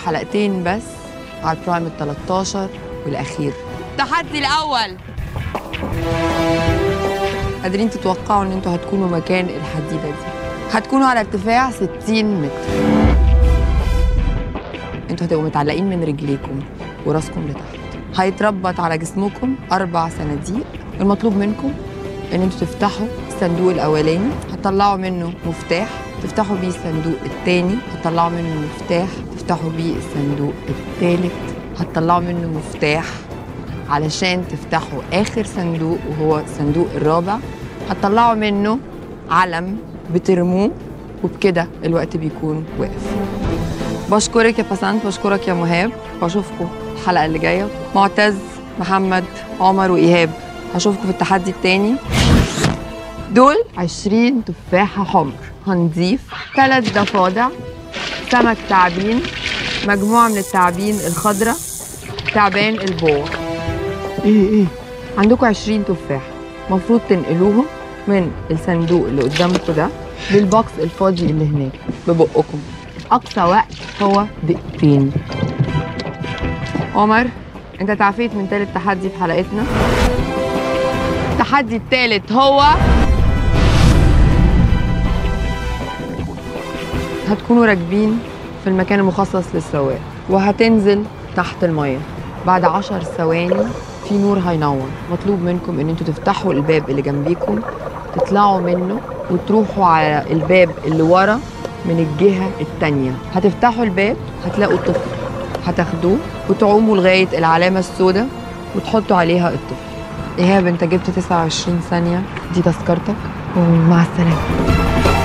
حلقتين بس على البرايم ال 13 والأخير. التحدي الأول، قادرين تتوقعوا إن انتوا هتكونوا مكان الحديدة دي؟ هتكونوا على ارتفاع 60 متر. انتوا هتبقوا متعلقين من رجليكم وراسكم لتحت. هيتربط على جسمكم 4 صناديق. المطلوب منكم ان انتوا تفتحوا الصندوق الاولاني، هتطلعوا منه مفتاح تفتحوا بيه الصندوق الثاني، هتطلعوا منه مفتاح تفتحوا بيه الصندوق الثالث، هتطلعوا منه مفتاح علشان تفتحوا اخر صندوق وهو الصندوق الرابع، هتطلعوا منه علم بترموه، وبكده الوقت بيكون واقف. بشكرك يا بسنت، بشكرك يا مهاب، واشوفكم الحلقه اللي جايه. معتز، محمد، عمر، وايهاب، هشوفكم في التحدي التاني. دول 20 تفاحه حمر، هنضيف 3 ضفادع، سمك تعابين، مجموعه من التعابين الخضراء، تعبان البوع. ايه عندكم 20 تفاحه، المفروض تنقلوهم من الصندوق اللي قدامكم ده للبوكس الفاضي اللي هناك ببقكم. اقصى وقت هو 2 دقيقة. عمر، انت تعافيت من ثالث تحدي في حلقتنا. التحدي الثالث هو هتكونوا راكبين في المكان المخصص للسواق، وهتنزل تحت الميه. بعد 10 ثواني في نور هينور. مطلوب منكم ان انتوا تفتحوا الباب اللي جنبيكم، تطلعوا منه وتروحوا على الباب اللي ورا من الجهة التانية. هتفتحوا الباب هتلاقوا الطفل، هتاخدوه وتعوموا لغاية العلامة السوداء وتحطوا عليها الطفل. إيهاب، انت جبت 29 ثانية، دي تذكرتك ومع السلامة.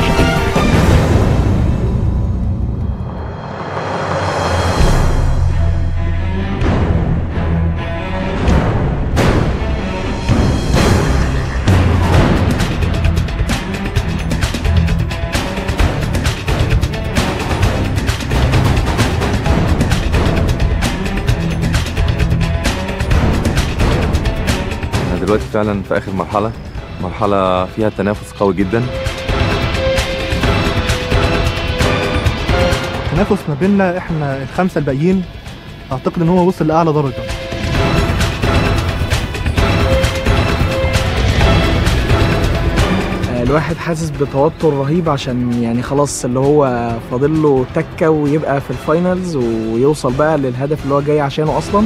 دلوقتي فعلا في اخر مرحله فيها تنافس قوي جدا. التنافس ما بيننا احنا ال5 الباقيين، اعتقد ان هو وصل لاعلى درجه. الواحد حاسس بتوتر رهيب، عشان يعني خلاص اللي هو فاضل له تكه ويبقى في الفاينلز ويوصل بقى للهدف اللي هو جاي عشانه اصلا.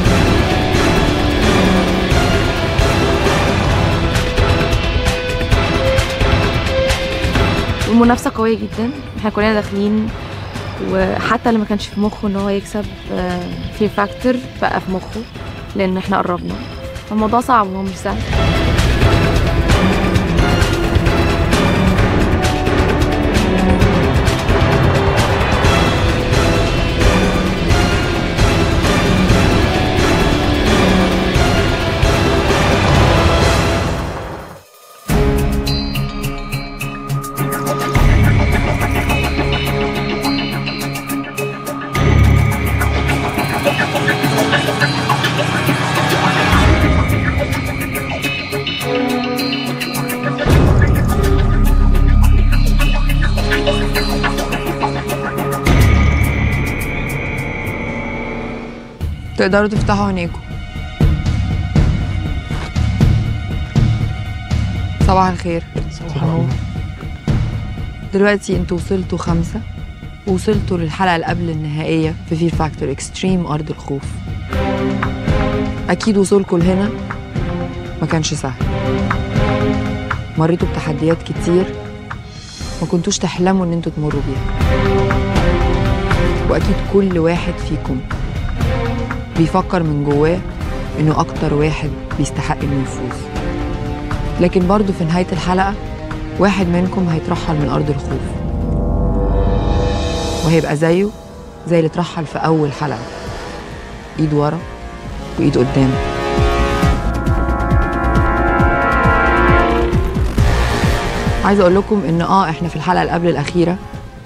المنافسة قوية جدا، احنا كلنا داخلين، وحتى اللي ما كانش في مخه ان هو يكسب في فاكتور بقى في مخه لان احنا قربنا. الموضوع صعب وهو مش سهل. تقدروا تفتحوا عينيكم. صباح الخير. صباح النور. دلوقتي انتوا وصلتوا 5 ووصلتوا للحلقة اللي قبل النهائية في فير فاكتور اكستريم أرض الخوف. أكيد وصولكم لهنا ما كانش سهل، مريتوا بتحديات كتير ما كنتوش تحلموا ان انتوا تمروا بيها، وأكيد كل واحد فيكم بيفكر من جواه إنه أكتر واحد بيستحق إنه يفوز. لكن برضه في نهاية الحلقة واحد منكم هيترحل من أرض الخوف، وهيبقى زيه زي اللي اترحل في أول حلقة، إيد ورا وإيد قدام. عايزة أقول لكم إن إحنا في الحلقة اللي قبل الأخيرة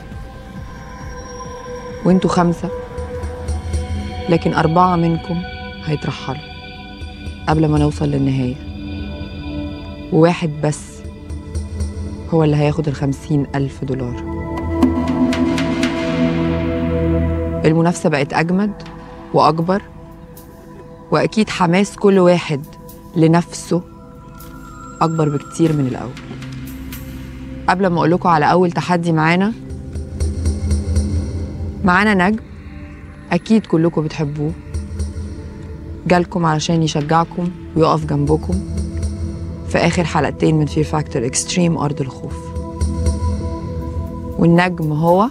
وإنتوا 5، لكن 4 منكم هيترحلوا قبل ما نوصل للنهاية، وواحد بس هو اللي هياخد $50,000. المنافسة بقت أجمد وأكبر، وأكيد حماس كل واحد لنفسه أكبر بكتير من الأول. قبل ما أقول لكم على أول تحدي معانا نجم أكيد كلكم بتحبوه، جالكم علشان يشجعكم ويقف جنبكم في آخر حلقتين من فير فاكتور اكستريم أرض الخوف. والنجم هو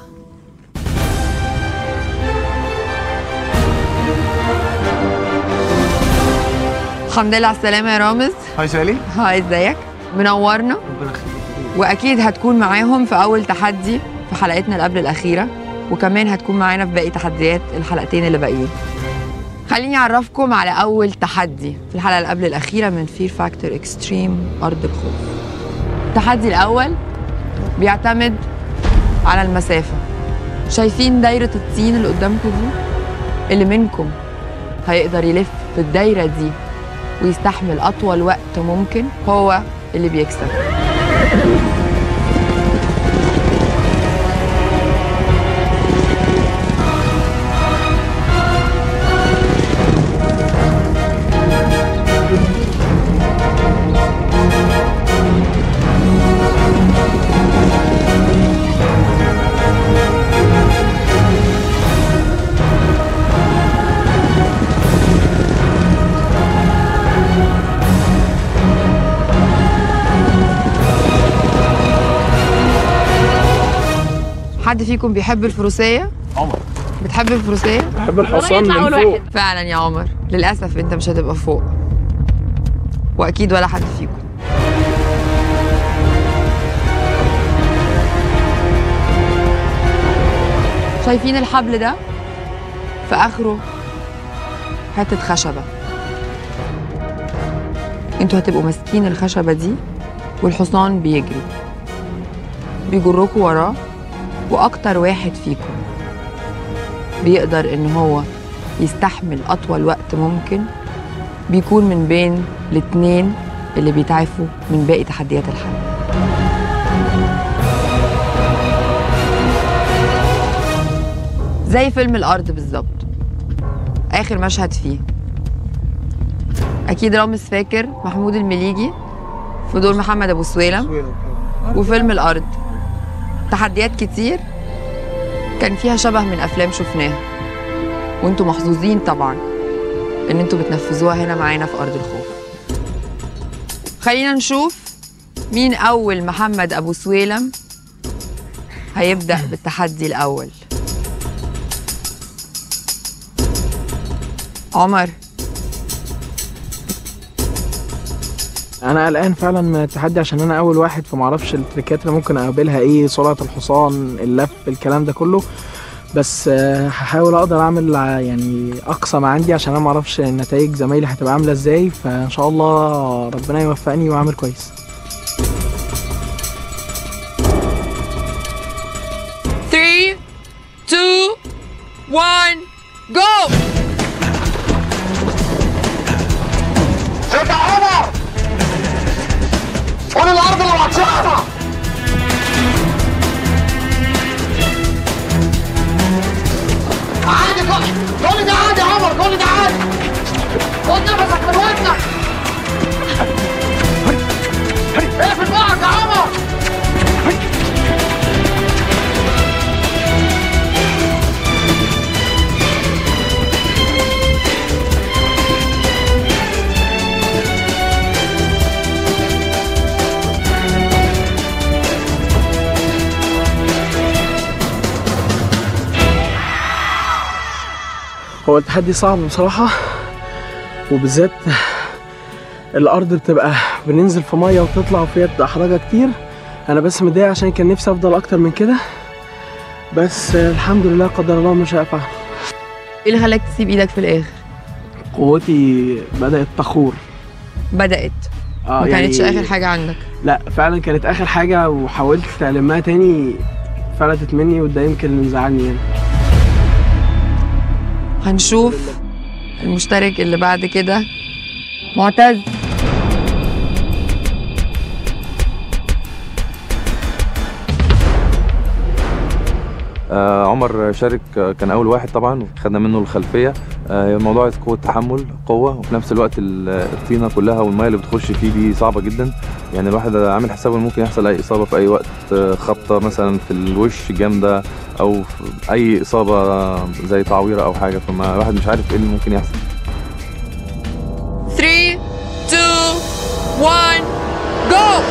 الحمد لله على السلامة يا رامز. هاي سالي. هاي ازيك؟ منورنا. ربنا يخليك. واكيد هتكون معاهم في اول تحدي في حلقتنا اللي قبل الاخيره، وكمان هتكون معانا في باقي تحديات الحلقتين اللي باقيين. خليني اعرفكم على اول تحدي في الحلقه اللي قبل الاخيره من فير فاكتور اكستريم ارض الخوف. التحدي الاول بيعتمد على المسافه. شايفين دايره الطين اللي قدامكم دي؟ اللي منكم هيقدر يلف في الدايره دي ويستحمل اطول وقت ممكن هو اللي بيكسب. حد فيكم بيحب الفروسية؟ عمر. بتحب الفروسية؟ بحب الحصان من فوق. فعلا يا عمر، للأسف أنت مش هتبقى فوق، وأكيد ولا حد فيكم. شايفين الحبل ده؟ في آخره حتة خشبة. انتوا هتبقوا ماسكين الخشبة دي والحصان بيجري، بيجركوا وراه، وأكتر واحد فيكم بيقدر إن هو يستحمل أطول وقت ممكن بيكون من بين الاتنين اللي بيتعافوا من باقي تحديات الحلقة. زي فيلم الأرض بالظبط، آخر مشهد فيه. أكيد رامز فاكر محمود المليجي في دور محمد أبو سويلم، وفيلم الأرض تحديات كتير كان فيها شبه من أفلام شفناها، وانتوا محظوظين طبعا إن انتوا بتنفذوها هنا معانا في أرض الخوف. خلينا نشوف مين أول محمد أبو سويلم هيبدأ بالتحدي الأول. عمر. انا قلقان فعلا من التحدي عشان انا اول واحد، فما اعرفش التريكات اللي ممكن اقابلها ايه، سرعه الحصان، اللف، الكلام ده كله. بس هحاول اقدر اعمل يعني اقصى ما عندي عشان انا ما اعرفش النتائج زمايلي هتبقى عامله ازاي، فان شاء الله ربنا يوفقني واعمل كويس. 3 2 1 جو. ست عمر، قول الارض اللي وحشانا. عادي، كل ده عادي يا عمر، كل ده عادي. خد نفسك من ودنك. اقفل بقك يا عمر. هو التحدي صعب بصراحة، وبالذات الأرض بتبقى بننزل في مية وتطلع وفيها أحراجها كتير. أنا بس متضايق عشان كان نفسي أفضل أكتر من كده، بس الحمد لله قدر الله مش هينفع. ايه اللي خلاك تسيب ايدك في الآخر؟ قوتي بدأت تخور. بدأت؟ ما كانتش يعني آخر حاجة عندك؟ لا فعلا كانت آخر حاجة، وحاولت ألمها تاني فلتت مني، وده يمكن اللي مزعلني يعني. هنشوف المشترك اللي بعد كده. معتز. عمر شارك كان اول واحد طبعا، خدنا منه الخلفيه. موضوع قوه تحمل، قوه، وفي نفس الوقت الطينه كلها والميه اللي بتخش فيه دي صعبه جدا. يعني الواحد عامل حسابه ان ممكن يحصل اي اصابه في اي وقت، خبطه مثلا في الوش جامده او اي اصابه زي تعويره او حاجه، فما الواحد مش عارف ايه اللي ممكن يحصل. 3 2 1 جو.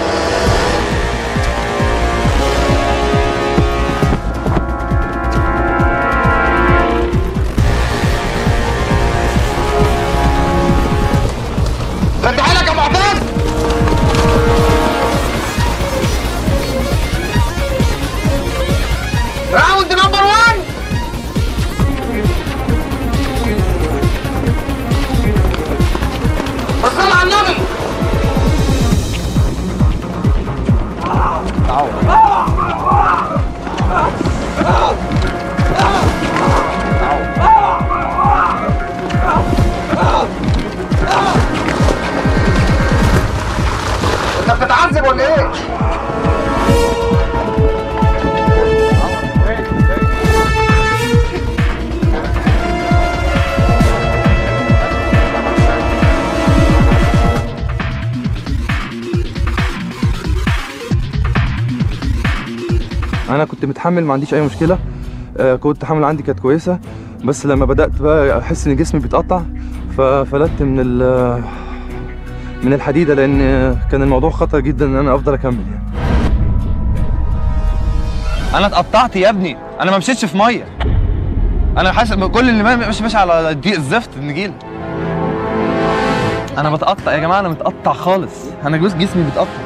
فتح لك يا معتز. راوند نمبر 1. صل على النبي. انت بتتعذب ولا ايه؟ انا كنت متحمل، ما عنديش اي مشكله. قوه التحمل عندي كانت كويسه، بس لما بدات بقى احس ان جسمي بيتقطع ففلت من الحديده، لان كان الموضوع خطر جدا ان انا افضل اكمل يعني. انا اتقطعت يا ابني، انا ما مشيتش في ميه. انا حاسس كل اللي ماشي على ضيق الزفت النجيله. انا بتقطع يا جماعه، انا متقطع خالص، انا جسمي بيتقطع.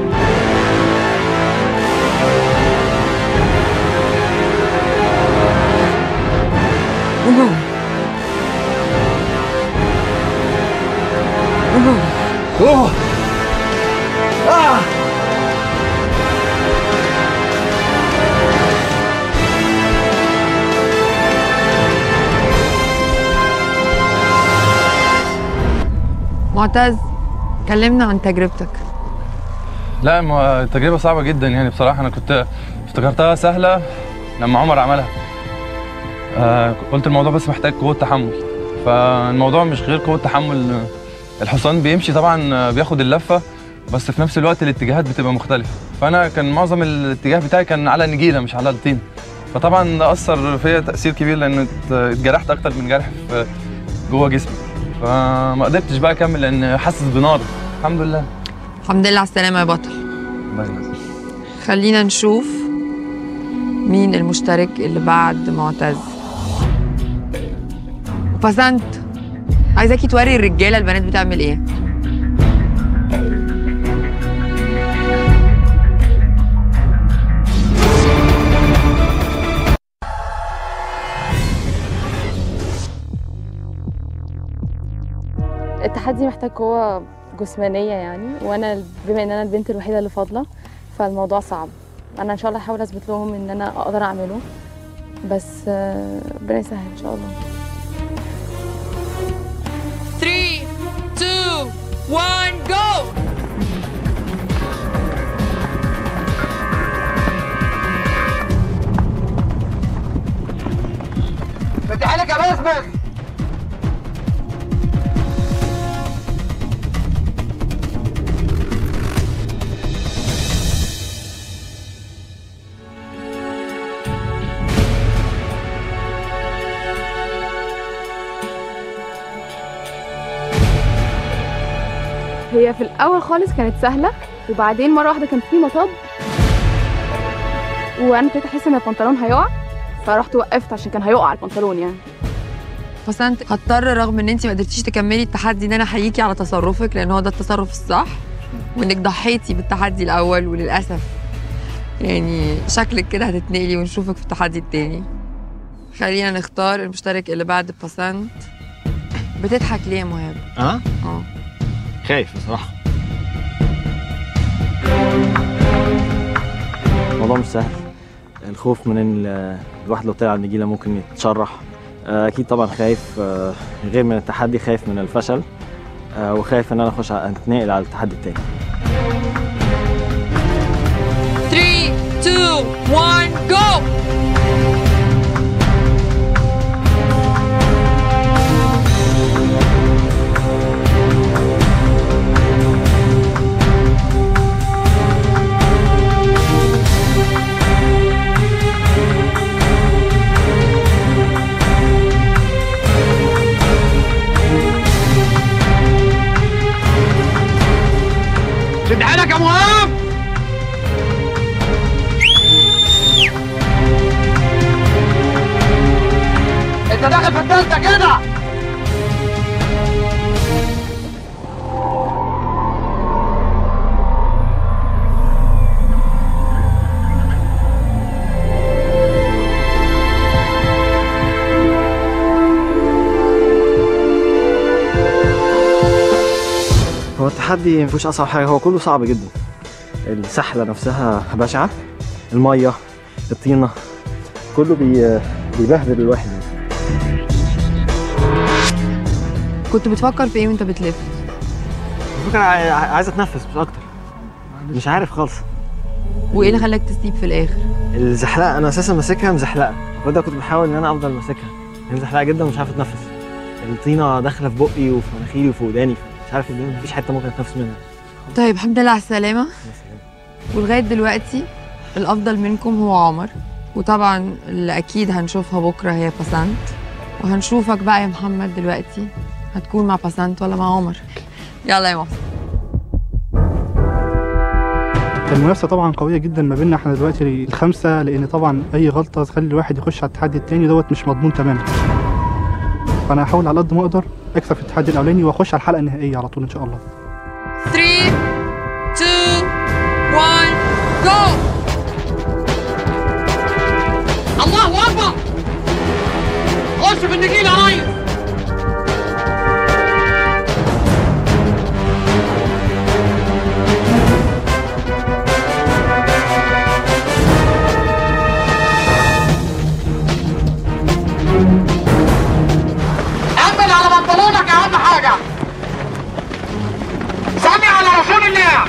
اوه معتز، كلمنا عن تجربتك. لا، تجربه صعبه جدا يعني بصراحه. انا كنت افتكرتها سهله لما عمر عملها. قلت الموضوع بس محتاج قوه تحمل، فالموضوع مش غير قوه تحمل. الحصان بيمشي طبعا، بياخد اللفه، بس في نفس الوقت الاتجاهات بتبقى مختلفه. فانا كان معظم الاتجاه بتاعي كان على النجيله مش على الطين، فطبعا ده اثر فيا تاثير كبير، لان اتجرحت اكتر من جرح في جوه جسمي، فما قدرتش بقى اكمل لان حاسس بنار. الحمد لله. الحمد لله على السلامه يا بطل. الله يسلمك. خلينا نشوف مين المشترك اللي بعد معتز. بسنت، عايزاكي توري الرجاله البنات بتعمل ايه. التحدي محتاج قوة جسمانية يعني، وانا بما ان انا البنت الوحيدة اللي فاضلة فالموضوع صعب. انا ان شاء الله هحاول اثبت لهم ان انا اقدر اعمله، بس ربنا يسهل ان شاء الله. 3 2 1 جو. فتح لك يا باسم. هي في الاول خالص كانت سهله، وبعدين مره واحده كان في مطب وانا ابتديت احس ان البنطلون هيقع، فرحت وقفت عشان كان هيقع البنطلون يعني. بسنت، هضطر رغم ان انت ما قدرتيش تكملي التحدي ان انا احييكي على تصرفك، لان هو ده التصرف الصح، وانك ضحيتي بالتحدي الاول، وللاسف يعني شكلك كده هتتنقلي ونشوفك في التحدي التاني. خلينا نختار المشترك اللي بعد بسنت. بتضحك ليه يا مهاب؟ خايف بصراحة. الموضوع مش سهل. الخوف من ان الواحد لو طلع على النجيلة ممكن يتشرح. اكيد طبعا خايف، غير من التحدي خايف من الفشل، وخايف ان انا اتنقل على التحدي التاني. 3 2 1 جو. كده. هو التحدي مفيهوش اصعب حاجه، هو كله صعب جدا. السحله نفسها بشعه، الميه، الطينه، كله بيبهدل الواحد. كنت بتفكر في ايه وانت بتلف؟ الفكره عايز اتنفس مش اكتر، مش عارف خالص. وايه اللي خلاك تسيب في الاخر؟ الزحلقه انا اساسا ماسكها مزحلقه، وده كنت بحاول ان انا افضل ماسكها، هي مزحلقه جدا ومش عارف اتنفس. الطينه داخله في بقي وفي مناخيري وفي وداني، مش عارف مفيش حته ممكن اتنفس منها. طيب الحمد لله على السلامه. ولغايه دلوقتي الافضل منكم هو عمر، وطبعا اللي اكيد هنشوفها بكره هي باسنت، وهنشوفك بقى يا محمد دلوقتي هتكون مع باسنت ولا مع عمر. يلا يا محمد. المنافسه طبعا قويه جدا ما بيننا احنا دلوقتي الخمسه، لان طبعا اي غلطه تخلي الواحد يخش على التحدي التاني دوت مش مضمون تماما. فانا هحاول على قد ما اقدر اكسب في التحدي الاولاني واخش على الحلقه النهائيه على طول ان شاء الله. 3 2 1 جو. الله اكبر. خش في النجيل يا ريس. أمن على بنطلونك يا أهم حاجة. سمي على رسول الله.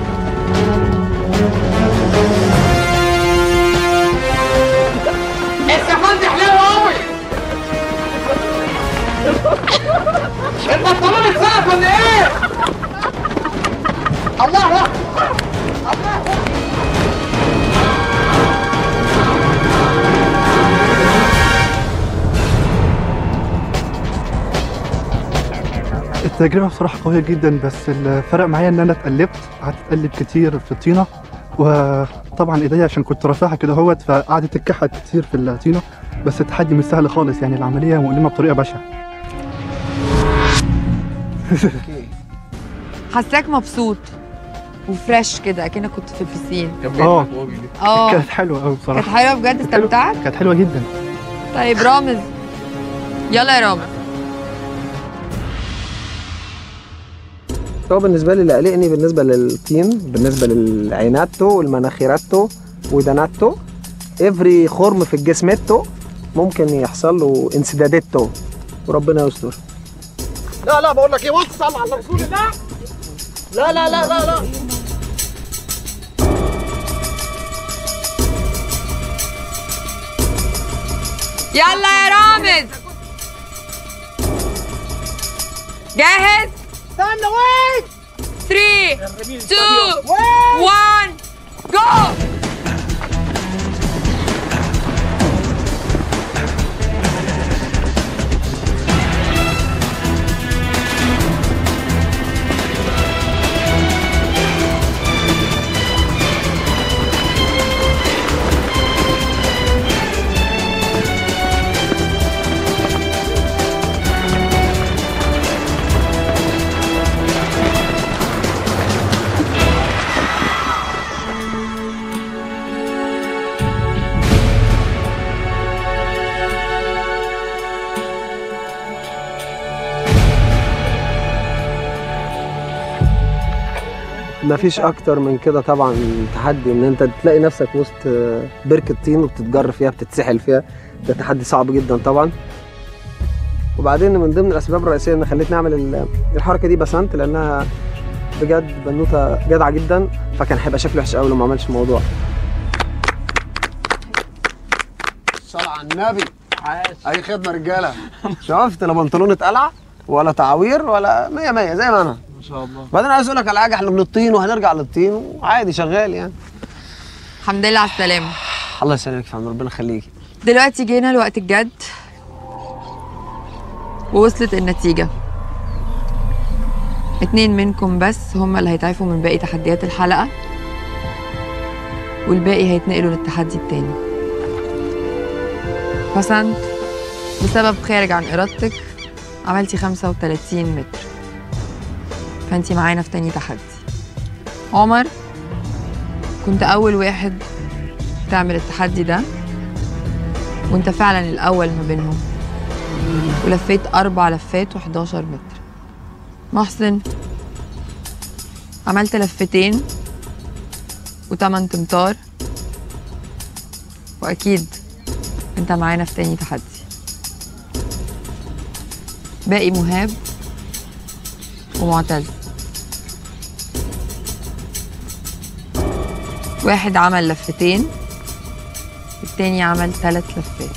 السفان دي حلوة أوي. البنطلون اتسرق ولا إيه؟ الله أكبر. الله أكبر. التجربه بصراحه قويه جدا، بس الفرق معايا ان انا اتقلبت، قعدت اتقلب كتير في الطينه، وطبعا ايديا عشان كنت رافعها كده اهوت فقعدت تتكحت كتير في الطينه، بس التحدي مش سهل خالص، يعني العمليه مؤلمه بطريقه بشعه. حاساك مبسوط وفريش كده اكنك كنت في البسين. كانت حلوه قوي بصراحه. كانت حلوه بجد، استمتعت؟ كانت حلوه جدا. طيب رامز، يلا يا رامز. هو بالنسبه لي اللي قلقني بالنسبه للطين، بالنسبه للعيناتو والمناخيراتو وداناتو، افري خرم في الجسمتو ممكن يحصل له انسدادتو، وربنا يستر. لا لا بقول لك ايه، بص صل على رسول الله. لا لا لا لا لا. يلا يا رامز، جاهز؟ استنى وين؟ 3 2 1 جو. مفيش اكتر من كده طبعا تحدي، ان انت تلاقي نفسك وسط بركه طين وبتتجر فيها بتتسحل فيها، ده تحدي صعب جدا طبعا. وبعدين من ضمن الاسباب الرئيسيه اللي خلتني اعمل الحركه دي باسنت، لانها بجد بنوته جدعه جدا، فكان هيبقى شكله وحش قوي لو ما عملش الموضوع. صل على النبي. اي خدمه رجاله. شفت، لا بنطلون اتقلع ولا تعوير ولا 100 100 زي ما انا ما شاء الله. بعدين عايز اقول لك على حاجه، احنا من الطين وهنرجع للطين وعادي شغال يعني. الحمد لله على السلامه. الله يسلمك يا فندم، ربنا يخليكي. دلوقتي جينا لوقت الجد ووصلت النتيجه. 2 منكم بس هم اللي هيتعافوا من باقي تحديات الحلقه، والباقي هيتنقلوا للتحدي التاني. باسنت بسبب خارج عن إرادتك عملتي 35 متر، فأنتي معانا في تاني تحدي. عمر، كنت أول واحد تعمل التحدي ده، وأنت فعلا الأول ما بينهم، ولفيت 4 لفات و11 متر. محسن، عملت لفتين و8 امتار، وأكيد أنت معانا في تاني تحدي. باقي مهاب ومعتز. واحد عمل لفتين، التاني عمل 3 لفات.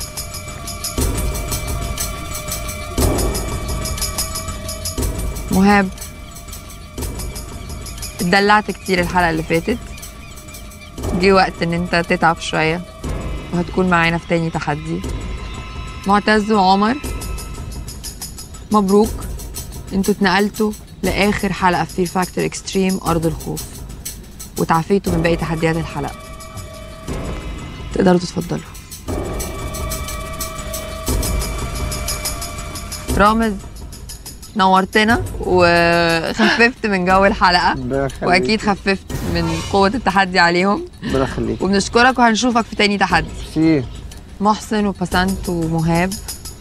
مهاب، اتدلعت كتير الحلقة اللي فاتت، جه وقت ان انت تتعب شوية وهتكون معانا في تاني تحدي. معتز وعمر، مبروك، انتوا اتنقلتوا لآخر حلقة في فير فاكتور اكستريم أرض الخوف، وتعافيتوا من باقي تحديات الحلقة. تقدروا تتفضلوا. رامز، نورتنا وخففت من جو الحلقة، واكيد خففت من قوة التحدي عليهم. ربنا يخليك. وبنشكرك وهنشوفك في تاني تحدي. سي محسن وبسنت ومهاب،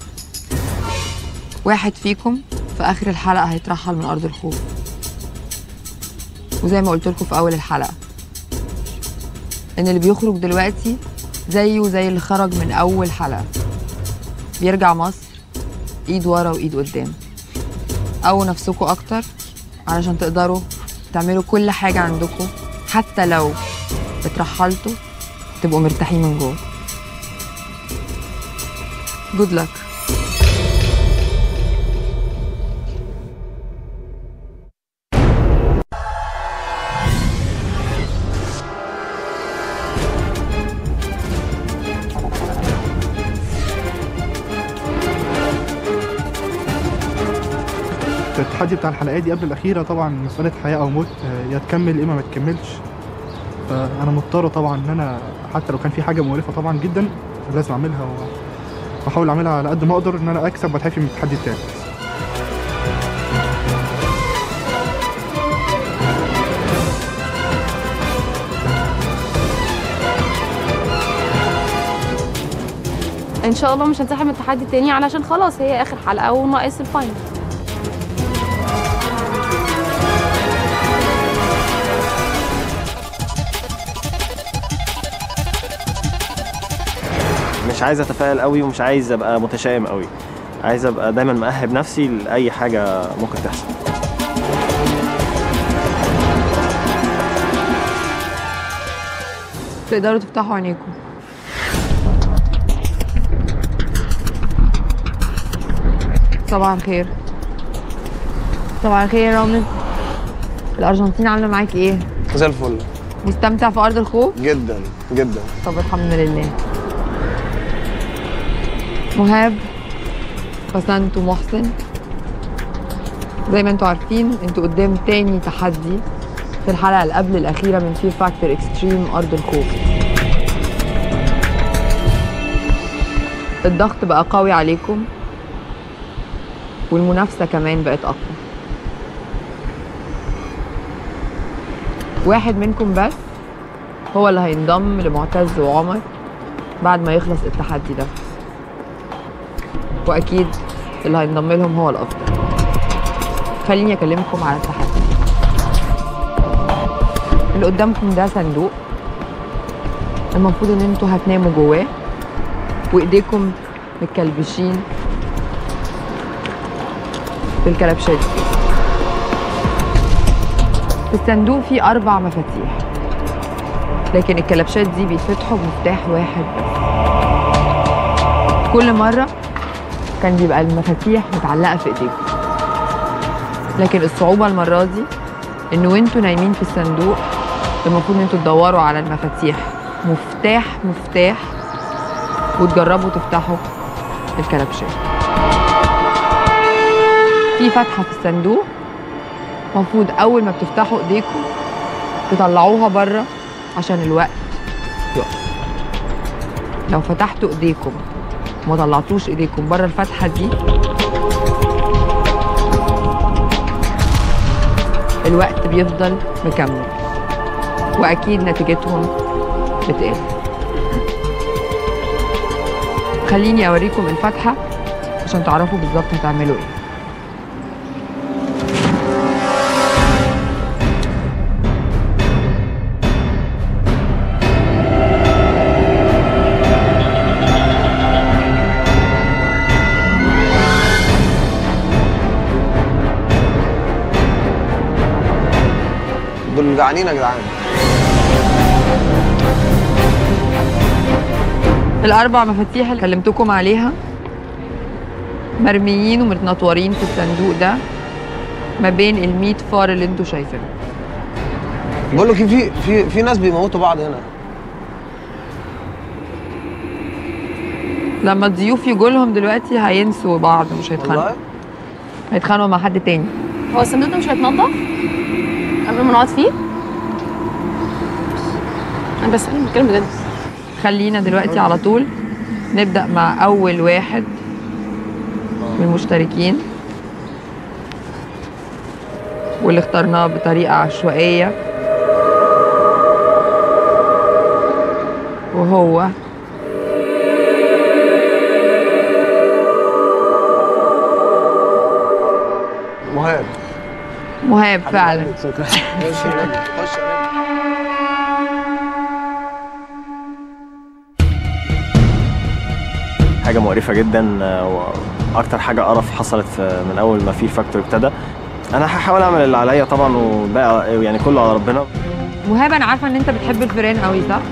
واحد فيكم في اخر الحلقة هيترحل من ارض الخوف، وزي ما قلت لكم في اول الحلقة ان اللي بيخرج دلوقتي زيه زي اللي خرج من اول حلقة، بيرجع مصر ايد ورا وايد قدام. قووا نفسكم اكتر علشان تقدروا تعملوا كل حاجة عندكم، حتى لو اترحلتوا تبقوا مرتاحين من جوه. Good luck. التحدي بتاع الحلقات دي قبل الأخيرة طبعا مسألة حياة أو موت، يا تكمل يا إما ما تكملش. فأنا مضطر طبعا إن أنا حتى لو كان في حاجة مقرفة طبعا جدا لازم أعملها، وأحاول أعملها على قد ما أقدر إن أنا أكسب وأتعافي من التحدي التاني. ان شاء الله مش هنسحب من التحدي التاني علشان خلاص هي اخر حلقه وناقص الفاينل. مش عايز اتفائل قوي ومش عايز ابقى متشائم قوي، عايز ابقى دايما مأهب نفسي لاي حاجه ممكن تحصل. تقدروا تفتحوا عينيكم. صباح الخير. صباح الخير يا رامز. الأرجنتين عاملة معاك إيه؟ زي الفل. مستمتع في أرض الخوف؟ جدا جدا. طب الحمد لله. مهاب، بسنت ومحسن، زي ما انتوا عارفين انتوا قدام تاني تحدي في الحلقة اللي قبل الأخيرة من فير فاكتور اكستريم أرض الخوف. الضغط بقى قوي عليكم والمنافسة كمان بقت أقوى. واحد منكم بس هو اللي هينضم لمعتز وعمر بعد ما يخلص التحدي ده، وأكيد اللي هينضم لهم هو الأفضل. خليني أكلمكم على التحدي. اللي قدامكم ده صندوق المفروض إن انتوا هتناموا جواه وإيديكم متكلبشين بالكلبشات. في الصندوق فيه 4 مفاتيح، لكن الكلبشات دي بيتفتحوا بمفتاح واحد بس. كل مرة كان بيبقى المفاتيح متعلقة في ايديكم، لكن الصعوبة المرة دي إن وانتوا نايمين في الصندوق المفروض ان انتوا تدوروا على المفاتيح مفتاح مفتاح وتجربوا تفتحوا الكلبشات. في فتحة في الصندوق المفروض أول ما بتفتحوا إيديكم تطلعوها بره عشان الوقت يقف. لو فتحتوا إيديكم وما طلعتوش ايديكم بره الفتحه دي، الوقت بيفضل مكمل واكيد نتيجتهم بتقل. خليني اوريكم الفتحه عشان تعرفوا بالظبط هتعملوا ايه. دول جعانين يا جدعان. الاربع مفاتيح اللي كلمتكم عليها مرميين ومتنطورين في الصندوق ده ما بين ال100 فار اللي انتوا شايفينهم. بقول لك في ناس بيموتوا بعض هنا. لما الضيوف يجوا لهم دلوقتي هينسوا بعض، مش هيتخانقوا. هيتخانقوا مع حد تاني. هو الصندوق ده مش هيتنضف قبل ما نقعد فيه؟ انا بس انا بتكلم بجد. خلينا دلوقتي على طول نبدأ مع أول واحد من المشتركين واللي اخترناه بطريقة عشوائية، وهو مهاب فعلا. حاجة مقرفة جدا، وأكتر حاجة قرف حصلت من أول ما في فاكتور ابتدى. أنا هحاول أعمل اللي عليا طبعا، وبقى يعني كله على ربنا. مهاب أنا عارفة إن أنت بتحب الفيران قوي، صح؟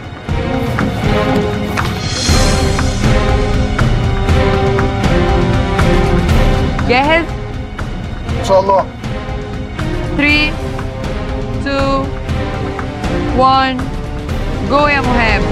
جاهز؟ إن شاء الله. 3 2 1 جو يا مهاب.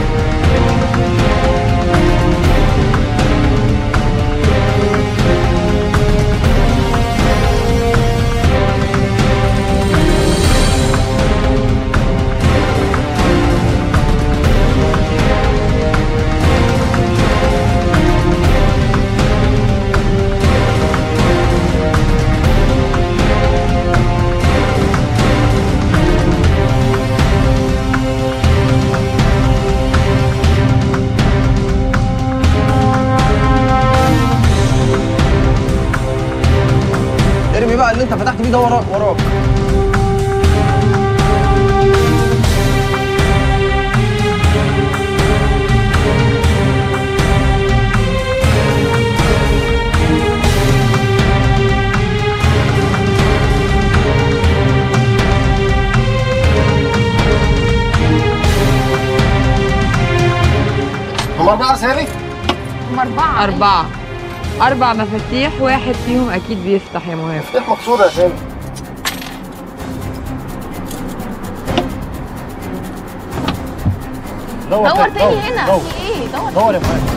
ارمي بقى اللي انت فتحت بيه ده وراك. هم 4 سامي؟ هم 4 4 مفاتيح، واحد فيهم أكيد بيفتح يا مهاب. مفتاح مقصود يا سامي. دور تاني هنا. في ايه؟ دور يا مهاب.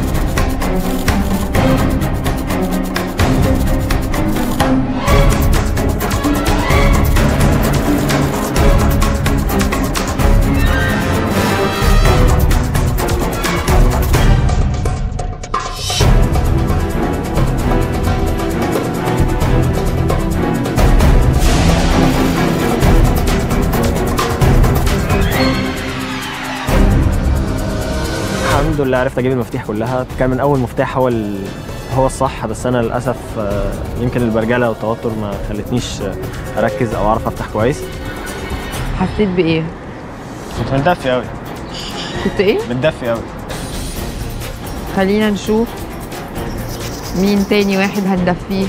الحمد لله عرفت اجيب المفاتيح كلها. كان من اول مفتاح هو الصح، بس انا للاسف يمكن البرجله والتوتر ما خلتنيش اركز او اعرف افتح كويس. حسيت بايه؟ كنت متدفي قوي. كنت ايه؟ متدفي قوي. خلينا نشوف مين تاني واحد هندفيه.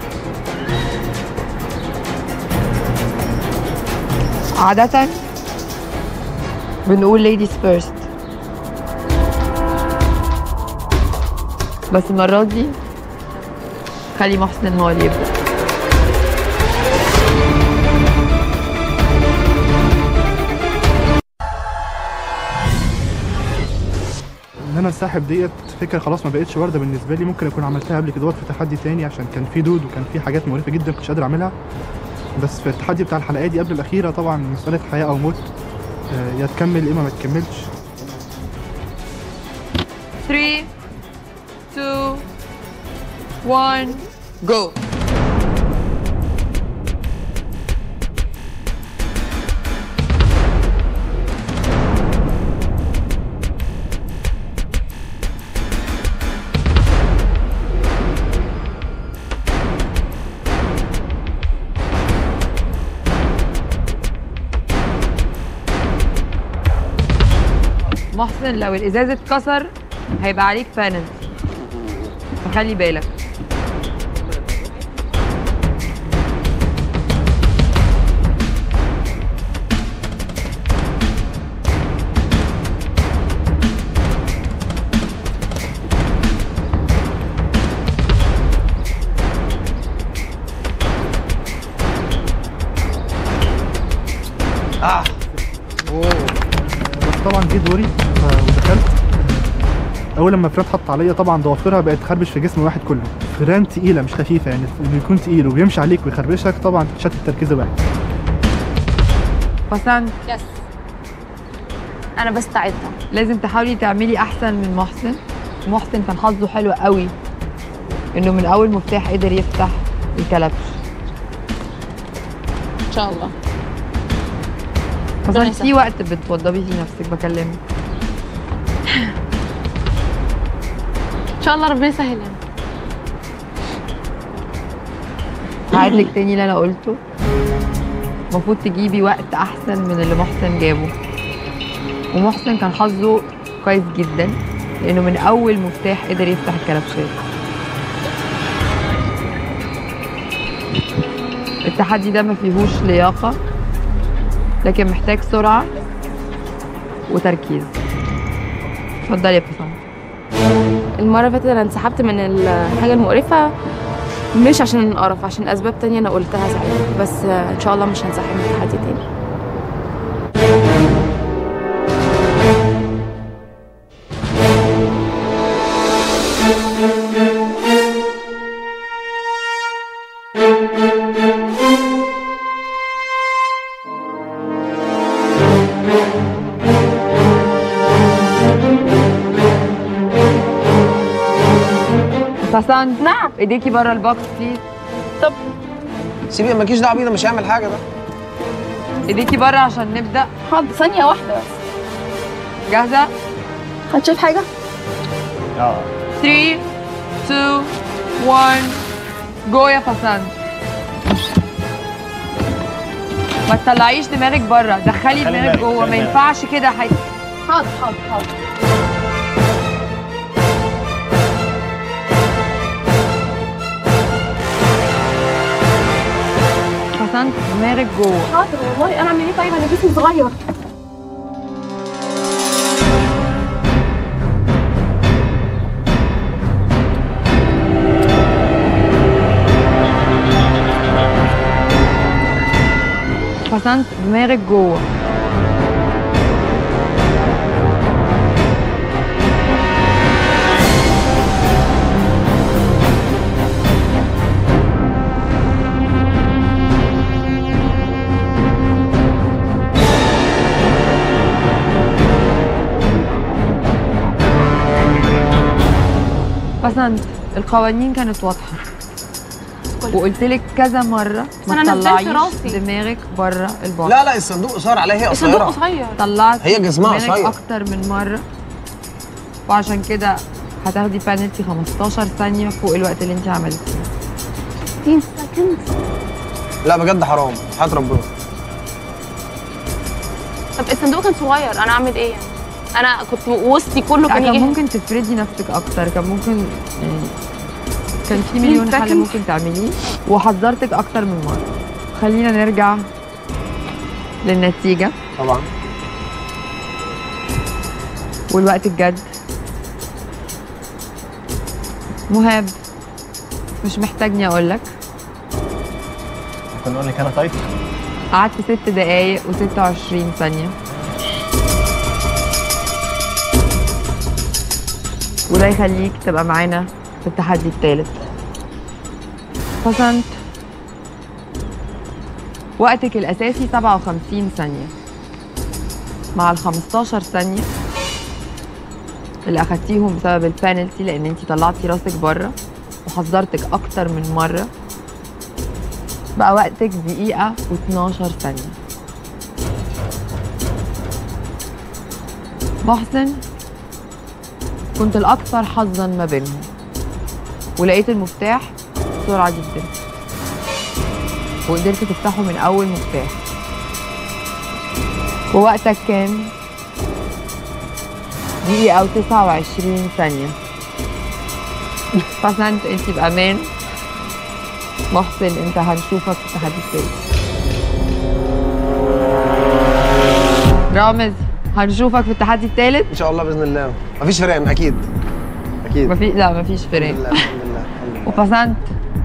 عادة بنقول ladies first، بس المرة دي خلي محسن هو اللي يبدأ. ان انا انسحب ديت فكره خلاص ما بقتش وارده بالنسبه لي. ممكن اكون عملتها قبل كده في تحدي تاني عشان كان في دود وكان في حاجات مقرفه جدا كنتش قادر اعملها، بس في التحدي بتاع الحلقات دي قبل الاخيره طبعا مساله حياه او موت، يا تكمل يا اما ما تكملش. 3 1 جو. محسن لو الازاز اتكسر هيبقى عليك بانلتي، فخلي بالك. طبعا جه دوري ودخلت. اول لما فران حط عليا طبعا ضوافرها بقت تخربش في جسم واحد كله. فران تقيله مش خفيفه، يعني اللي يكون تقيل وبيمشي عليك ويخربشك طبعا تشتت تركيز الواحد. حسن يس انا بستعدها. لازم تحاولي تعملي احسن من محسن. محسن كان حظه حلو قوي انه من اول مفتاح قدر يفتح الكلبش. ان شاء الله. حسن في وقت بتوضبي فيه نفسك بكلمك. ان شاء الله ربنا يسهل يعني. هعيدلك تاني اللي انا قلته. المفروض تجيبي وقت احسن من اللي محسن جابه، ومحسن كان حظه كويس جدا لانه من اول مفتاح قدر يفتح الكلبشات. التحدي ده ما فيهوش لياقه، لكن محتاج سرعه وتركيز. اتفضلي يا بسام. المره اللي فاتت انا انسحبت من الحاجه المقرفه، مش عشان القرف، عشان اسباب تانية انا قلتها ساعتها، بس ان شاء الله مش هنسحب من التحدي تاني. حسن نعم، ايديكي بره البوكس بليز. طب سيبي، مالكيش دعوه بيه، ده مش هيعمل حاجه ده. ايديكي بره عشان نبدا. حاضر، ثانيه واحده بس. جاهزه؟ هتشوف حاجه؟ 3 2 1 جو يا حسن. ما تطلعيش دماغك بره، دخلي دماغك جوه، ما ينفعش كده. حاضر حاضر حاضر. حسن دماغك جوه. حاضر والله. انا اعمل ايه طيب؟ انا جسمي صغير. حسن دماغك جوه. حسن القوانين كانت واضحة وقلت لك كذا مرة ما تطلعيش دماغك بره البوكس. لا لا، الصندوق قصير عليها، هي قصيرة. الصندوق قصير. طلعت هي جسمها قصير أكتر من مرة، وعشان كده هتاخدي بانلتي 15 ثانية فوق الوقت اللي انت عملتيه. 60 سكند. لا بجد حرام، حياة ربنا. طب الصندوق كان صغير، أنا أعمل إيه يعني؟ أنا كنت وسطي كله كان يجي. كان ممكن تفردي نفسك أكتر، كان ممكن يعني كان في مليون حل ممكن تعمليه، وحذرتك أكتر من مرة. خلينا نرجع للنتيجة طبعا والوقت الجد. مهاب مش محتاجني أقولك. ممكن أقول لك أنا طيب؟ قعدت 6 دقايق و26 ثانية، وده يخليك تبقى معانا في التحدي الثالث. حسنت وقتك الأساسي 57 ثانية، مع ال 15 ثانية اللي أخدتيهم بسبب البانلتي لأن أنتي طلعتي راسك بره، وحذرتك أكتر من مرة. بقى وقتك دقيقة و12 ثانية. محسن، كنت الأكثر حظاً ما بينهم ولقيت المفتاح بسرعة جداً وقدرت تفتحه من أول مفتاح، ووقتك كان دقيقة و29 ثانية. فسنت انت بأمان. محسن، انت هنشوفك في التحدي الثالث. رامز، هنشوفك في التحدي الثالث ان شاء الله باذن الله. مفيش فرقان اكيد. اكيد. لا مفيش فرق. الحمد لله. وفسنت،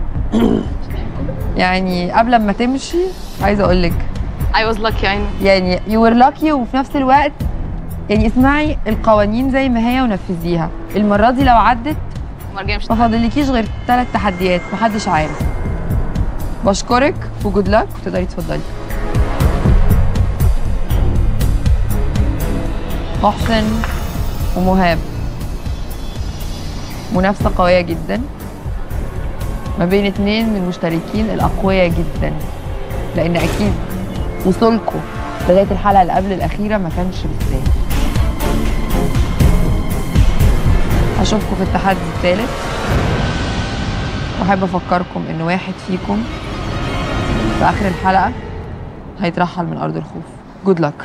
يعني قبل ما تمشي عايزه اقول لك I was lucky. يعني you were lucky، وفي نفس الوقت يعني اسمعي القوانين زي ما هي ونفذيها. المره دي لو عدت ما فاضلكيش غير 3 تحديات، محدش عارف. بشكرك وجود لك، وتقدري تفضلي. محسن ومهاب، منافسة قوية جدا ما بين 2 من المشتركين الأقوياء جدا، لأن أكيد وصولكم لغاية الحلقة اللي قبل الأخيرة ما كانش بالسهل. هشوفكم في التحدي الثالث، وأحب أفكركم إن واحد فيكم في آخر الحلقة هيترحل من أرض الخوف. Good luck.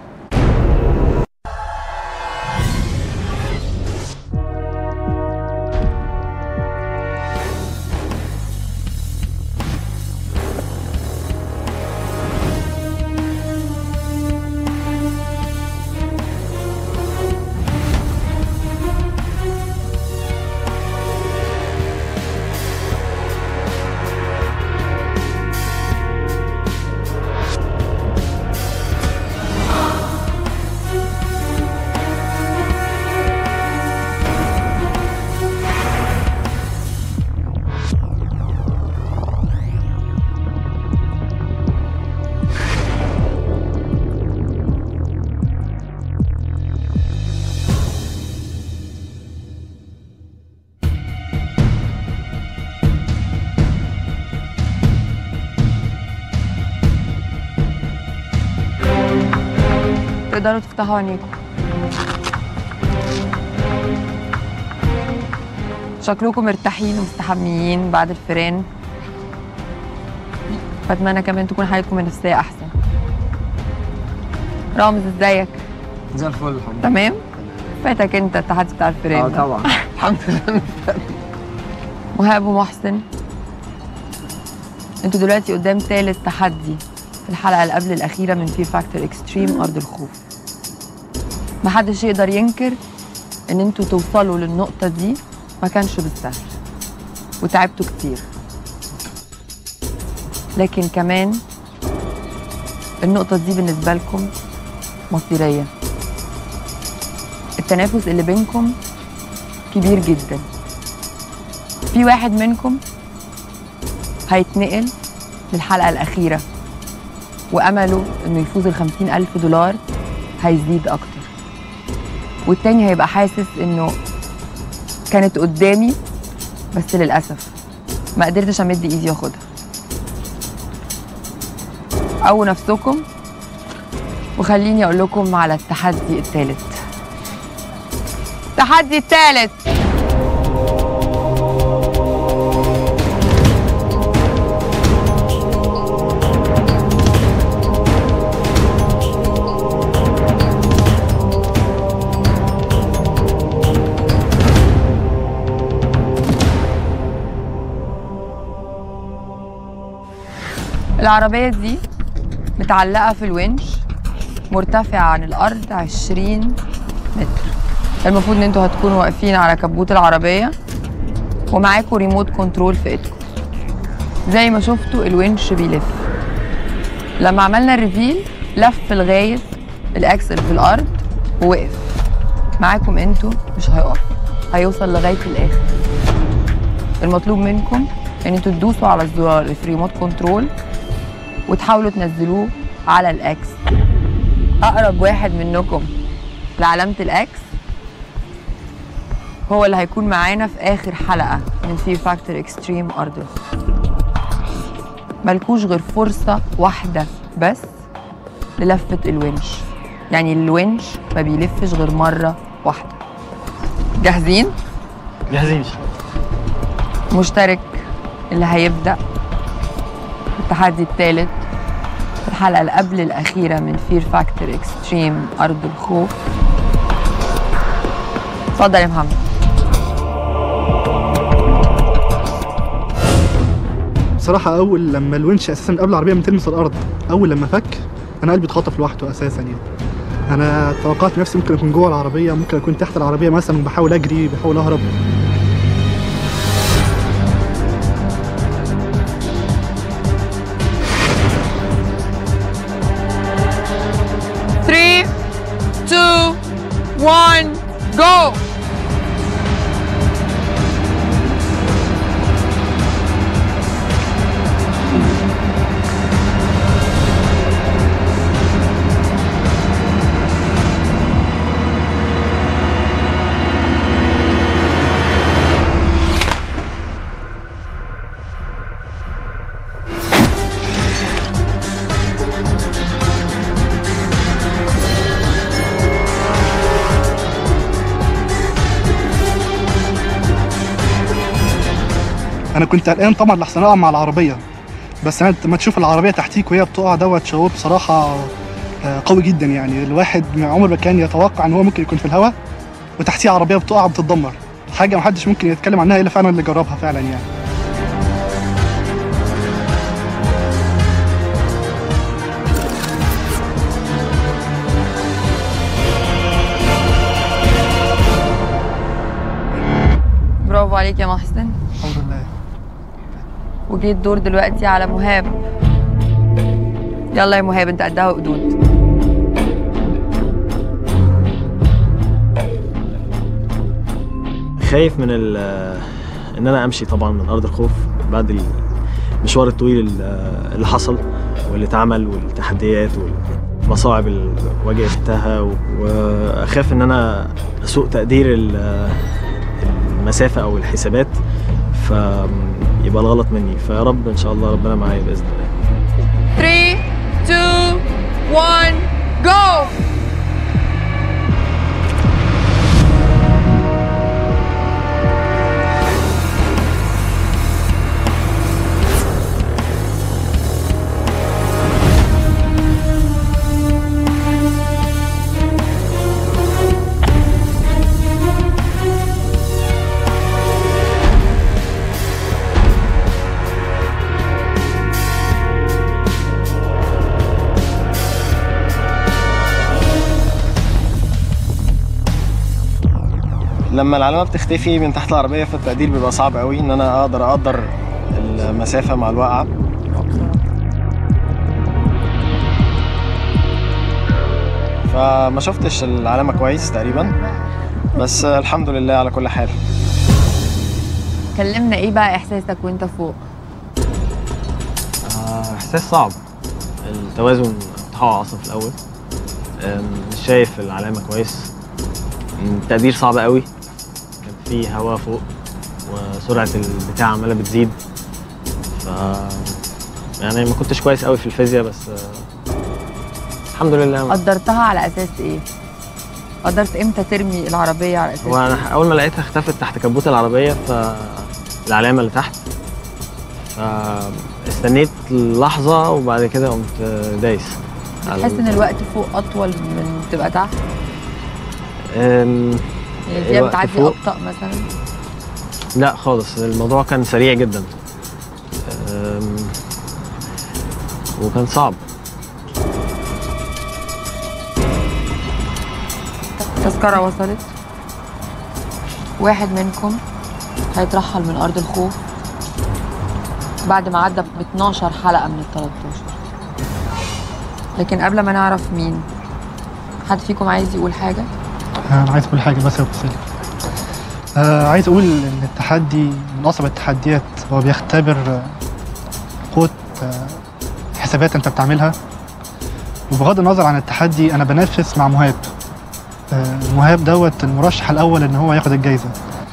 تقدروا تفتحوا عينيكم. شكلكم مرتاحين ومستحميين بعد الفيران، فاتمنى كمان تكون حالتكم النفسية أحسن. رامز، ازيك؟ زي الفل الحمد لله. تمام؟ فاتك انت التحدي بتاع الفيران. طبعا. الحمد لله. مهاب ومحسن، انتوا دلوقتي قدام ثالث تحدي في الحلقة اللي قبل الأخيرة من فير فاكتور اكستريم أرض الخوف. محدش يقدر ينكر إن انتوا توصلوا للنقطة دي ما كانش بالسهل وتعبتوا كتير، لكن كمان النقطة دي بالنسبة لكم مصيرية. التنافس اللي بينكم كبير جدا. في واحد منكم هيتنقل للحلقة الأخيرة وأمله إنه يفوز ال50,000 دولار هيزيد أكتر، والتاني هيبقى حاسس إنه كانت قدامي بس للأسف ما قدرتش أمد إيدي وأخدها. قووا نفسكم وخليني أقول لكم على التحدي الثالث. التحدي الثالث العربية دي متعلقة في الونش مرتفعة عن الأرض 20 متر. المفروض إن انتوا هتكونوا واقفين على كبوت العربية ومعاكوا ريموت كنترول في ايدكم. زي ما شفتوا الونش بيلف. لما عملنا الريفيل لف لغاية الأكس اللي في الأرض ووقف. معاكم انتوا مش هيقف، هيوصل لغاية الآخر. المطلوب منكم إن انتوا تدوسوا على الزرار اللي في ريموت كنترول وتحاولوا تنزلوه على الأكس. أقرب واحد منكم لعلامة الأكس هو اللي هيكون معانا في آخر حلقة من فير فاكتور اكستريم أرض الخوف. ملكوش غير فرصة واحدة بس للفة الونش، يعني الونش ما بيلفش غير مرة واحدة. جاهزين؟ جاهزين. مشترك اللي هيبدأ التحدي الثالث في الحلقة اللي قبل الأخيرة من فير فاكتور اكستريم أرض الخوف. اتفضل يا محمد. بصراحة أول لما الونش أساسا قبل العربية ما تلمس الأرض، أول لما فك أنا قلبي اتخطف لوحده أساسا يعني. أنا توقعت نفسي ممكن أكون جوه العربية، ممكن أكون تحت العربية مثلا وبحاول أجري بحاول أهرب. Three, two, one, go! انا كنت قلقان طبعا لحسن اقع مع العربيه، بس انا لما تشوف العربيه تحتيك وهي بتقع دوت شعور بصراحه قوي جدا يعني. الواحد عمره ما كان يتوقع ان هو ممكن يكون في الهواء وتحتيه عربيه بتقع وبتتدمر، حاجه ما حدش ممكن يتكلم عنها الا فعلا اللي جربها فعلا يعني. برافو عليك يا محسن. الحمد لله. وجيت الدور دلوقتي على مهاب. يلا يا مهاب، انت قدها وقدود. خايف من ان انا امشي طبعا من ارض الخوف بعد المشوار الطويل اللي حصل واللي اتعمل والتحديات والمصاعب اللي واجهتها، واخاف ان انا اسوء تقدير المسافه او الحسابات فيبقى الغلط مني. فيا رب ان شاء الله ربنا معايا باذن الله. 3 2 1 جو. لما العلامه بتختفي من تحت العربيه فالتقدير بيبقى صعب قوي ان انا اقدر المسافه مع الوقعه. فما شفتش العلامه كويس تقريبا، بس الحمد لله على كل حال. كلمنا ايه بقى احساسك وانت فوق؟ احساس صعب، التوازن بتاعه اصلا في الاول، مش شايف العلامه كويس، التقدير صعب قوي، كان في هواء فوق وسرعه البتاع عماله بتزيد. ف يعني ما كنتش كويس قوي في الفيزياء، بس الحمد لله. قدرتها على اساس ايه؟ قدرت امتى ترمي العربيه على اساس؟ وانا اول ما لقيتها اختفت تحت كبوت العربيه فالعلامه اللي تحت، فاستنيت لحظه وبعد كده قمت دايس. بتحس ان الوقت فوق اطول من تبقى تحت؟ يعني فيها بتعدي ابطأ مثلا؟ لا خالص، الموضوع كان سريع جدا وكان صعب. التذكرة وصلت، واحد منكم هيترحل من أرض الخوف بعد ما عدى ب 12 حلقة من ال 13. لكن قبل ما نعرف مين، حد فيكم عايز يقول حاجة؟ أنا عايز أقول حاجة بس يا أستاذ. عايز أقول إن التحدي من أصعب التحديات، هو بيختبر قوة حسابات أنت بتعملها. وبغض النظر عن التحدي، أنا بنافس مع مهاب. مهاب دوت المرشح الأول إن هو ياخد الجايزة.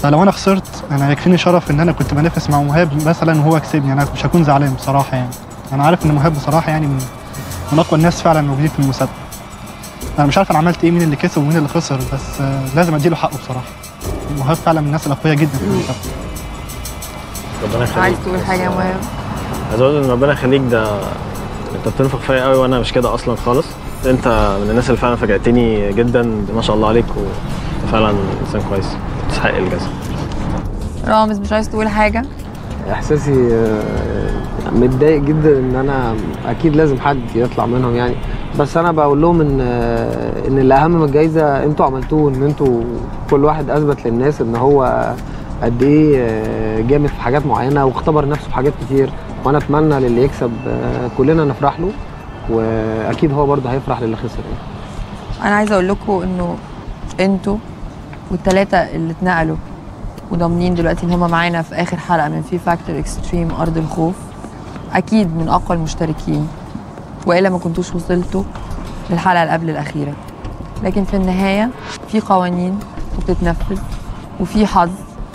فلو انا خسرت انا يكفيني شرف ان انا كنت بنافس مع مهاب مثلا وهو كسبني، انا مش هكون زعلان بصراحه يعني. انا عارف ان مهاب بصراحه يعني من اقوى الناس فعلا موجودين في المسابقه. انا مش عارف انا عملت ايه، مين اللي كسب ومين اللي خسر، بس لازم اديله حقه بصراحه. مهاب فعلا من الناس الاقوياء جدا في المسابقه. ربنا يخليك. عايز تقول حاجه يا مهاب؟ عايز اقول ان ربنا يخليك، ده انت بتنفخ فيا قوي وانا مش كده اصلا خالص. انت من الناس اللي فعلا فاجأتني جدا، ما شاء الله عليك، وانت فعلا انسان كويس تستحق الجزاء. رامز مش عايز تقول حاجه؟ احساسي متضايق جدا ان انا اكيد لازم حد يطلع منهم يعني، بس انا بقول لهم ان الاهم من الجايزه انتوا عملتوه، ان انتوا كل واحد اثبت للناس ان هو قد ايه جامد في حاجات معينه واختبر نفسه في حاجات كتير، وانا اتمنى للي يكسب كلنا نفرح له، واكيد هو برضه هيفرح للي خسر يعني. انا عايزه اقول لكم انه انتوا والثلاثه اللي اتنقلوا وضامنين دلوقتي ان هم معانا في اخر حلقه من في فاكتور اكستريم ارض الخوف اكيد من اقوى المشتركين، والا ما كنتوش وصلتوا للحلقه اللي قبل الاخيره. لكن في النهايه في قوانين وبتتنفذ وفي حظ،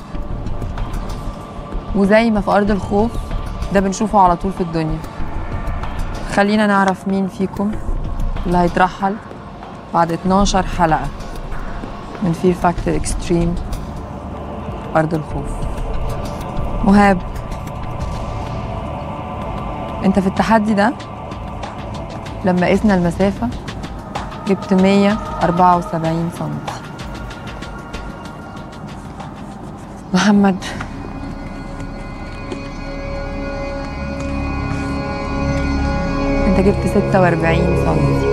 وزي ما في ارض الخوف ده بنشوفه على طول في الدنيا. خلينا نعرف مين فيكم اللي هيترحل بعد 12 حلقه من في فاكتور اكستريم أرض الخوف. مهاب، أنت في التحدي ده لما قسنا المسافة جبت 174 سنتي. محمد، أنت جبت 46 سنتي،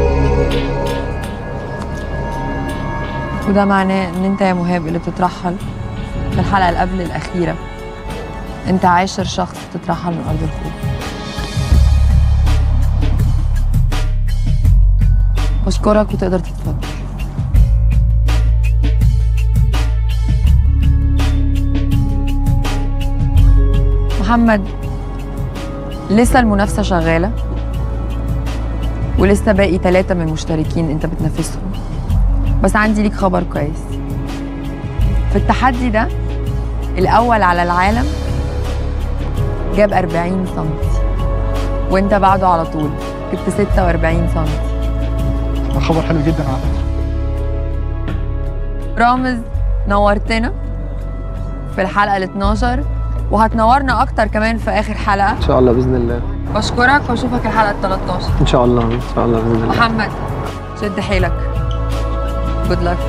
وده معناه إن أنت يا مهاب اللي بتترحل في الحلقة اللي قبل الأخيرة أنت 10 شخص تترحل من أرض الخوف. بشكرك وتقدر تتفضل. محمد، لسه المنافسة شغالة ولسه باقي 3 من المشتركين أنت بتنافسهم، بس عندي ليك خبر كويس. في التحدي ده الأول على العالم جاب 40 سنتي وانت بعده على طول جبت 46 سنتي. ده خبر حلو جدا على فكرة. رامز، نورتنا في الحلقة ال 12 وهتنورنا أكتر كمان في آخر حلقة ان شاء الله باذن الله. بشكرك وأشوفك الحلقة ال 13 ان شاء الله ان شاء الله باذن الله. محمد، شد حيلك. Good luck.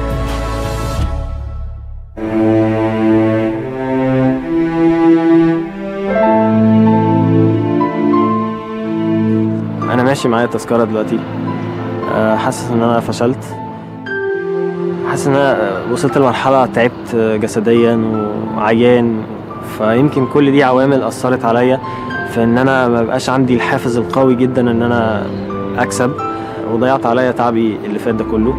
انا ماشي معايا تذكره دلوقتي، حاسس ان انا فشلت، حاسس ان انا وصلت لمرحله تعبت جسديا وعيان، فيمكن كل دي عوامل اثرت عليا في ان انا ما بقاش عندي الحافز القوي جدا ان انا اكسب، وضيعت عليا تعبي اللي فات ده كله.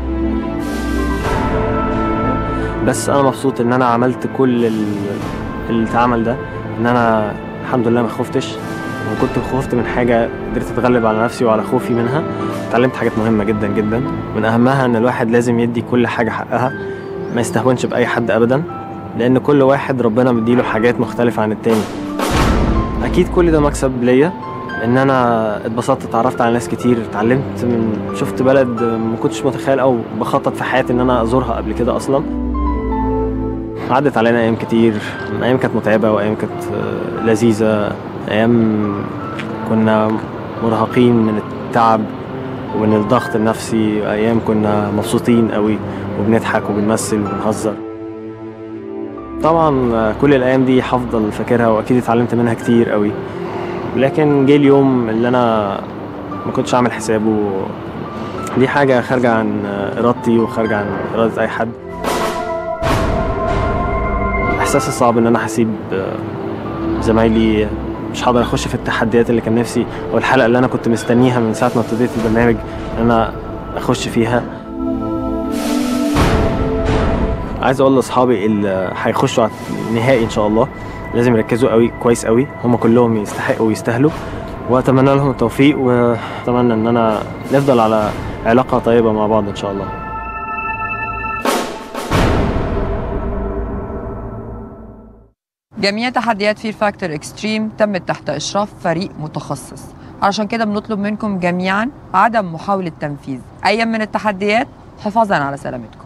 بس انا مبسوط ان انا عملت كل اللي اتعمل ده، ان انا الحمد لله ما خفتش، وكنت خفت من حاجه قدرت اتغلب على نفسي وعلى خوفي منها. اتعلمت حاجات مهمه جدا جدا، من اهمها ان الواحد لازم يدي كل حاجه حقها، ما يستهونش باي حد ابدا، لان كل واحد ربنا مديله حاجات مختلفه عن التاني. اكيد كل ده مكسب ليا، ان انا اتبسطت، اتعرفت على ناس كتير، اتعلمت شفت بلد ما كنتش متخيل او بخطط في حياتي ان انا ازورها قبل كده اصلا. عدت علينا ايام كتير، ايام كانت متعبه وايام كانت لذيذه، ايام كنا مرهقين من التعب ومن الضغط النفسي، ايام كنا مبسوطين قوي وبنضحك وبنمثل وبنهزر. طبعا كل الايام دي هفضل فاكرها واكيد اتعلمت منها كتير قوي، لكن جه اليوم اللي انا ما كنتش عامل حسابه. دي حاجه خارجه عن ارادتي وخارجه عن اراده اي حد. احساس الصعب ان انا هسيب زمايلي، مش هقدر اخش في التحديات اللي كان نفسي او الحلقه اللي انا كنت مستنيها من ساعه ما ابتديت البرنامج ان انا اخش فيها. عايز اقول لاصحابي اللي هيخشوا على النهائي ان شاء الله لازم يركزوا قوي كويس قوي، هم كلهم يستحقوا ويستاهلوا، واتمنى لهم التوفيق، واتمنى ان انا نفضل على علاقه طيبه مع بعض ان شاء الله. جميع تحديات فير فاكتور اكستريم تمت تحت إشراف فريق متخصص، علشان كده بنطلب منكم جميعا عدم محاولة تنفيذ أي من التحديات حفاظا على سلامتكم.